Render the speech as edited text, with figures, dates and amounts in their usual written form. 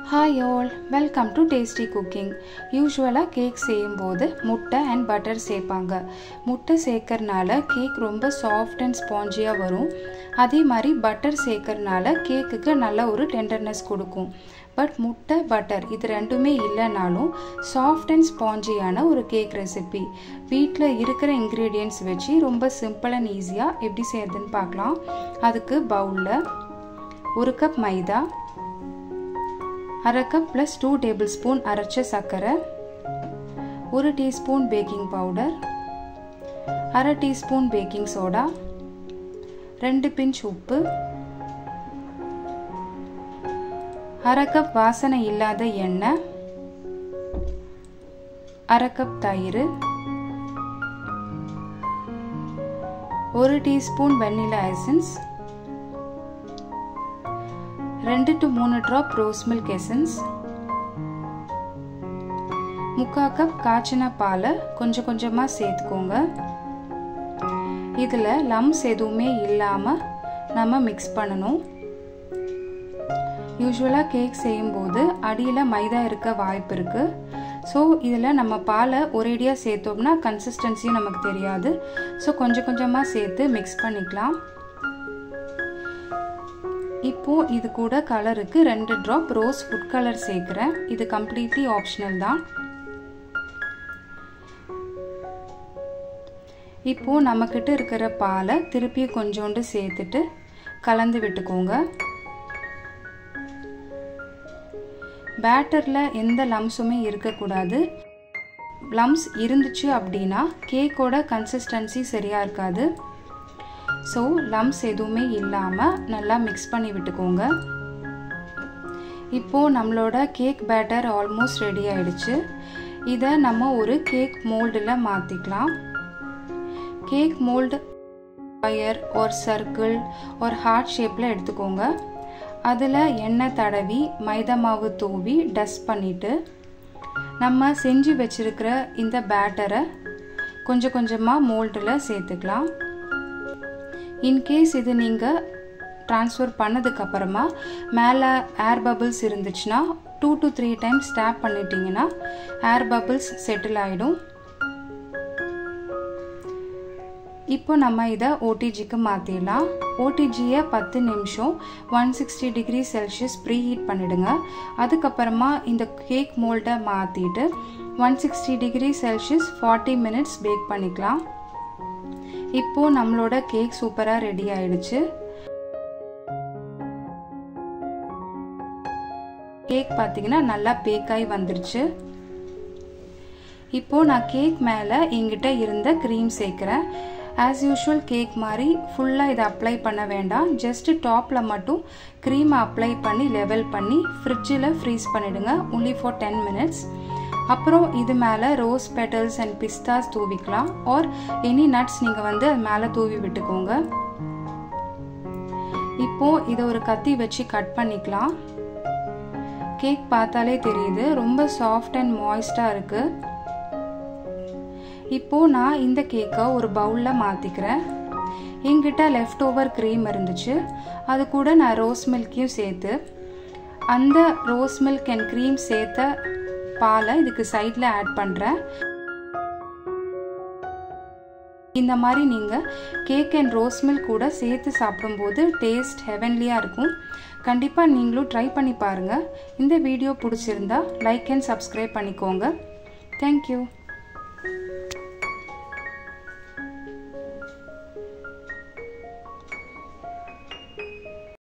Hi all, welcome to Tasty Cooking. Usually cake செய்யும்போது முட்டை and butter சேர்ப்பாங்க. முட்டை சேர்க்கறனால கேக் ரொம்ப சாஃப்ட் and ஸ்பாஞ்சியா வரும். அதே மாதிரி பட்டர் சேர்க்கறனால கேக்குக்கு நல்ல ஒரு டெண்டர்னஸ் கொடுக்கும். பட் முட்டை பட்டர் இது ரெண்டுமே இல்லைனாலும் சாஃப்ட் அண்ட் ஸ்பாஞ்சியான ஒரு கேக் ரெசிபி வீட்டில் இருக்கிற இன்க்ரீடியன்ட்ஸ் வச்சு ரொம்ப சிம்பிள் அண்ட் ஈஸியாக எப்படி செய்யறதுன்னு பார்க்கலாம். அதுக்கு பவுலில் 1 கப் மைதா, 1/2 கப் + 2 டேபிள்ஸ்பூன் அரைச்ச சர்க்கரை, 1 teaspoon baking powder, 1/2 teaspoon baking soda, 2 pinch உப்பு, 1/2 கப் வாசனை இல்லாத எண்ணெய், 1/2 கப் தயிர், 1 teaspoon vanilla essence, 2 to 3 drop rose milk essence, 3/4 cup காய்ச்சின பாலை கொஞ்சம் கொஞ்சமாக சேர்த்துக்கோங்க. இதில் லம்ஸ் எதுவுமே இல்லாமல் நம்ம மிக்ஸ் பண்ணணும். யூஸ்வலாக கேக் செய்யும்போது அடியில் மைதா இருக்க வாய்ப்பு இருக்குது. ஸோ இதில் நம்ம பாலை ஒரேடியாக சேர்த்தோம்னா கன்சிஸ்டன்சியும் நமக்கு தெரியாது. ஸோ கொஞ்சம் கொஞ்சமாக சேர்த்து மிக்ஸ் பண்ணிக்கலாம். இப்போது இது கூட கலருக்கு 2 ட்ராப் ரோஸ் ஃபுட் கலர் சேர்க்குறேன். இது கம்ப்ளீட்லி ஆப்ஷனல் தான். இப்போது நம்மக்கிட்ட இருக்கிற பாலை திருப்பி கொஞ்சோண்டு சேர்த்துட்டு கலந்து விட்டுக்கோங்க. பேட்டரில் எந்த லம்ஸுமே இருக்கக்கூடாது. லம்ஸ் இருந்துச்சு அப்படின்னா கேக்கோட கன்சிஸ்டன்சி சரியாக இருக்காது. ஸோ லம்ஸ் எதுவுமே இல்லாமல் நல்லா மிக்ஸ் பண்ணி விட்டுக்கோங்க. இப்போது நம்மளோட கேக் பேட்டர் ஆல்மோஸ்ட் ரெடி ஆயிடுச்சு. இதை நம்ம ஒரு கேக் மோல்டில் மாற்றிக்கலாம். கேக் மோல்டு ஸ்கொயர் ஒரு சர்க்கிள் ஒரு ஹார்ட் ஷேப்பில் எடுத்துக்கோங்க. அதில் எண்ணெய் தடவி மைதா மாவு தூவி டஸ்ட் பண்ணிவிட்டு நம்ம செஞ்சு வச்சுருக்கிற இந்த பேட்டரை கொஞ்சம் கொஞ்சமாக மோல்டில் சேர்த்துக்கலாம். இன்கேஸ் இது நீங்கள் ட்ரான்ஸ்ஃபர் பண்ணதுக்கப்புறமா மேலே ஏர் பபிள்ஸ் இருந்துச்சுன்னா 2 to 3 டைம்ஸ் டேப் பண்ணிட்டீங்கன்னா ஏர் பபிள்ஸ் செட்டில் ஆகிடும். இப்போ நம்ம இதை ஓடிஜிக்கு மாற்றிடலாம். ஓடிஜியை 10 நிமிஷம் 160 டிகிரி செல்சியஸ் ப்ரீ ஹீட் பண்ணிவிடுங்க. அதுக்கப்புறமா இந்த கேக் மோல்டை மாற்றிட்டு 160 டிகிரி செல்சியஸ் 40 மினிட்ஸ் பேக் பண்ணிக்கலாம். இப்போது நம்மளோட கேக் சூப்பராக ரெடி ஆயிடுச்சு. கேக் பார்த்தீங்கன்னா நல்லா பேக்காகி வந்துருச்சு. இப்போது நான் கேக் மேலே என்கிட்ட இருந்த க்ரீம் சேர்க்குறேன். ஆஸ் யூஷுவல் கேக் மாதிரி ஃபுல்லாக இதை அப்ளை பண்ண வேண்டாம். ஜஸ்ட்டு டாப்பில் மட்டும் க்ரீமை அப்ளை பண்ணி லெவல் பண்ணி ஃப்ரிட்ஜில் ஃப்ரீஸ் பண்ணிவிடுங்க only for 10 minutes. அப்புறம் இது மேலே ரோஸ் பெட்டல்ஸ் அண்ட் பிஸ்தாஸ் தூவிக்கலாம். ஆர் எனி நட்ஸ் நீங்கள் அது மேலே தூவி விட்டுக்கோங்க. இப்போது இதை ஒரு கத்தி வச்சு கட் பண்ணிக்கலாம். கேக் பார்த்தாலே தெரியுது ரொம்ப சாஃப்ட் அண்ட் மாய்ஸ்டாக இருக்குது. இப்போது நான் இந்த கேக்கை ஒரு பவுலில் மாற்றிக்கிறேன். என்கிட்ட லெஃப்ட் ஓவர் க்ரீம் இருந்துச்சு. அது கூட நான் ரோஸ் மில்க்கையும் சேர்த்து அந்த ரோஸ் மில்க் அண்ட் க்ரீம் சேர்த்த பாலை இதுக்கு சைடில் ஆட் பண்ணுறேன். இந்த மாதிரி நீங்கள் கேக் அண்ட் ரோஸ் மில்க் கூட சேர்த்து சாப்பிடும்போது டேஸ்ட் ஹெவன்லியாக இருக்கும். கண்டிப்பாக நீங்களும் ட்ரை பண்ணி பாருங்கள். இந்த வீடியோ பிடிச்சிருந்தா லைக் அண்ட் சப்ஸ்கிரைப் பண்ணிக்கோங்க. தேங்க்யூ.